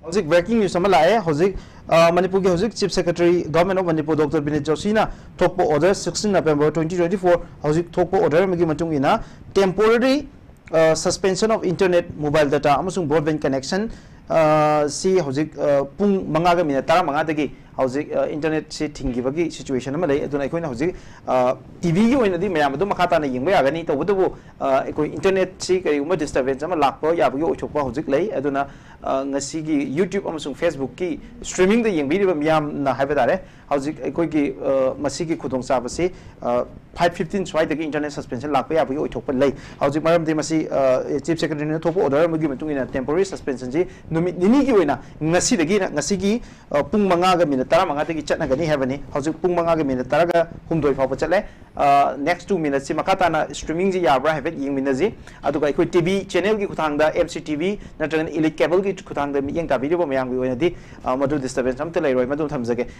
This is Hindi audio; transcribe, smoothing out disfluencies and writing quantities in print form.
हौजिक ब्रेकिंग न्यूज अमा लाए हौजिक मणिपुर के हौजिक chief secretary government of Manipur doctor Vineet जोशीना थोकपो ऑर्डर 16 नवंबर 2024 हौजिक थोकपो ऑर्डर मगी मतुंग इना temporary suspension of internet mobile data अमसुंग ब्रॉडबैंड कनेक्शन सी हौजिक पुंग मंगा मिनट 15 दगी हौजिक इंटरनेट से थिंगिबगी सिचुएशन अमा लay अदुना अखोइना हौजिक टीवी की ओइनादी मयाम अदु मखाताना यिंगबा यागनी तबदबो अखोइ इंटरनेट से करिगुमा डिस्टर्बेंस अमा लाखपा याबगी ओइथोकपा हौजिक लay अदुना ngasi YouTube amasung Facebook ki streaming da yengbi miyam na haiba dare hauzik ekoi ki masi ki khudong sa basi 515 swai da internet suspension lakpa ya bi oithok pa lay hauzik maram de masi chief secretary ne thokpo order magi matung ina temporary suspension ji numit nini ki oina ngasi da gi ngasi ki pung manga ga minute 15 da gi chatna gani habani hauzik pung manga ga minute 10 ga humdoi fa pa chatle next 2 minutes si makata na streaming ji ya bra have yeng minaji aduga ekoi TV channel ki khuthang da MCTV natragan elite cable ki खुदांग द मियंग ता वीडियो मयाम की ओइनदी मदु डिस्टर्बेंस हम ते लेरोय मदु थमजगे।